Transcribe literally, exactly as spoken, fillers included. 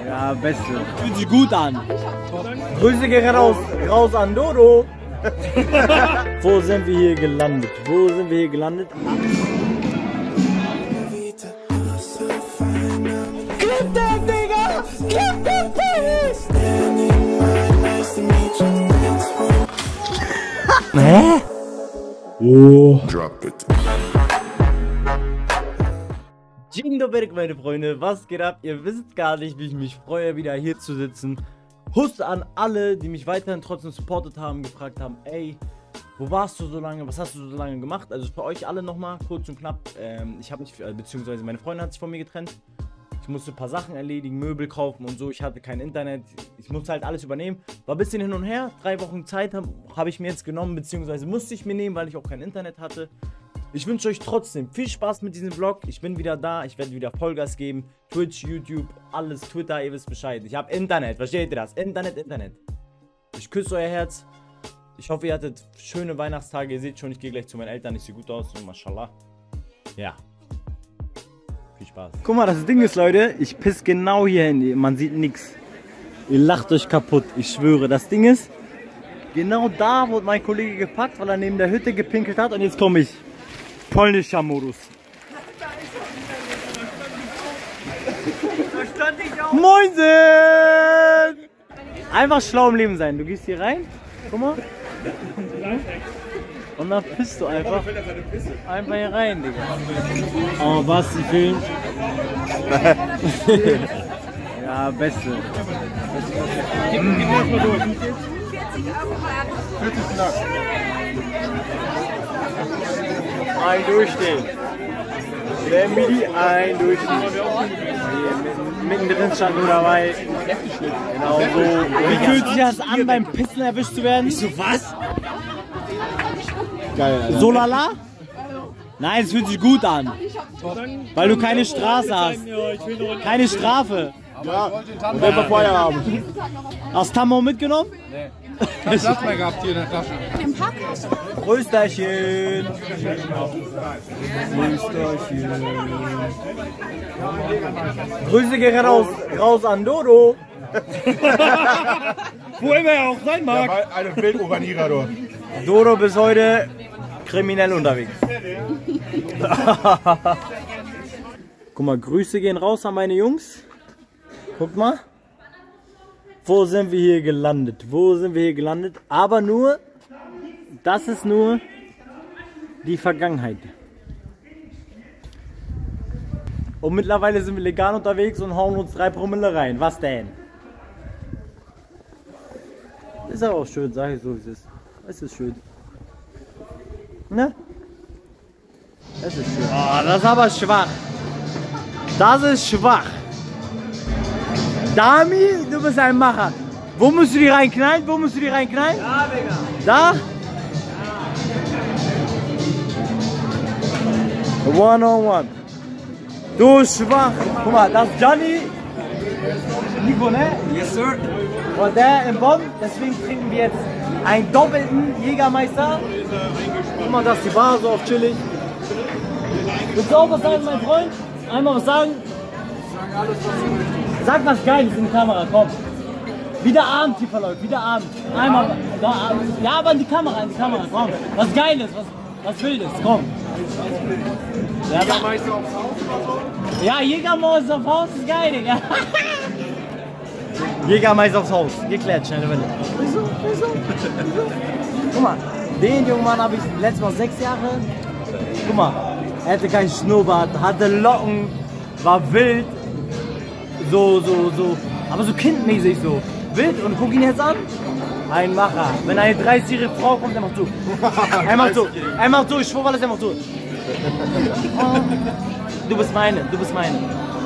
Ja, beste. Fühlt sich gut an. Grüße gehen raus, raus an Dodo. Wo sind wir hier gelandet? Wo sind wir hier gelandet? Clip den, Digga! Clip den, Hä? Oh. Drop it. Dzień dobry, meine Freunde, was geht ab? Ihr wisst gar nicht, wie ich mich freue, wieder hier zu sitzen. Huss an alle, die mich weiterhin trotzdem supportet haben, gefragt haben, ey, wo warst du so lange, was hast du so lange gemacht? Also für euch alle nochmal, kurz und knapp, ähm, ich habe mich, beziehungsweise meine Freundin hat sich von mir getrennt. Ich musste ein paar Sachen erledigen, Möbel kaufen und so, ich hatte kein Internet, ich musste halt alles übernehmen. War ein bisschen hin und her, drei Wochen Zeit habe hab ich mir jetzt genommen, beziehungsweise musste ich mir nehmen, weil ich auch kein Internet hatte. Ich wünsche euch trotzdem viel Spaß mit diesem Vlog. Ich bin wieder da, ich werde wieder Vollgas geben. Twitch, YouTube, alles, Twitter, ihr wisst Bescheid. Ich habe Internet, versteht ihr das? Internet, Internet. Ich küsse euer Herz. Ich hoffe, ihr hattet schöne Weihnachtstage. Ihr seht schon, ich gehe gleich zu meinen Eltern. Ich sehe gut aus und mashallah. Ja. Viel Spaß. Guck mal, das Ding ist, Leute, ich piss genau hier hin. Man sieht nichts. Ihr lacht euch kaputt, ich schwöre. Das Ding ist, genau da wurde mein Kollege gepackt, weil er neben der Hütte gepinkelt hat. Und jetzt komme ich. Polnischer Modus. Moinsen! Einfach schlau im Leben sein. Du gehst hier rein, guck mal. Und dann pisst du einfach. Einfach hier rein, Digga. Oh, was, die Film? Ja, beste. Gib mir erstmal durch. vierzig Knack. Ein Durchstehen. Der Midi, ein Durchstehen. Mittendrin stand nur dabei. Genau so. Wie fühlt sich das an, beim Pissen erwischt zu werden? Ich so, was? Geil, Alter. So lala? Nein, es fühlt sich gut an. Weil du keine Straße hast. Keine Strafe. Ja, und wenn wir Feierabend. Hast du Tammo mitgenommen? Nee. Kein Platz mehr gehabt hier in der Tasche. Im Parkhaus. Grüßterchen. Grüßterchen. Grüße gehen raus, raus an Dodo. Wo immer er auch sein mag. Ja, eine Wildouranierer dort. Dodo bis heute kriminell unterwegs. Guck mal, Grüße gehen raus an meine Jungs. Guck mal. Wo sind wir hier gelandet? Wo sind wir hier gelandet? Aber nur, das ist nur die Vergangenheit. Und mittlerweile sind wir legal unterwegs und hauen uns drei Promille rein. Was denn? Ist aber auch schön, sag ich so, wie es ist. Es ist schön. Ne? Es ist schön. Oh, das ist aber schwach. Das ist schwach. Dami, du bist ein Macher. Wo musst du die reinknallen? Wo musst du die reinknallen? Da, Digga. Da? Ja. One on one. Du schwach. Guck mal, das ist Johnny. Nico, ne? Yes, sir. Und der im Bonn. Deswegen trinken wir jetzt einen doppelten Jägermeister. Guck mal, das ist die Bar, so auf chillig. Willst du auch was sagen, mein Freund? Einmal was sagen? Sag was Geiles in die Kamera, komm. Wieder Abend hier verläuft, wieder Abend. Einmal, da, ja, aber in die Kamera, in die Kamera, komm. Was Geiles, was, was Wildes, komm. Jägermeister aufs Haus oder so? Ja, Jägermeister aufs Haus ist geil, Digga. Jägermeister aufs Haus, geklärt, schnelle Welle. Wieso, wieso, wieso? Guck mal, den jungen Mann habe ich letztes Mal sechs Jahre. Guck mal, er hatte keinen Schnurrbart, hatte Locken, war wild. So, so, so, aber so kindmäßig so. Wild und guck ihn jetzt an. Ein Macher. Wenn eine dreißigjährige Frau kommt, er macht so. Er macht so. Er macht so, ich schwöre alles, er macht so. Oh. Du bist meine, du bist meine.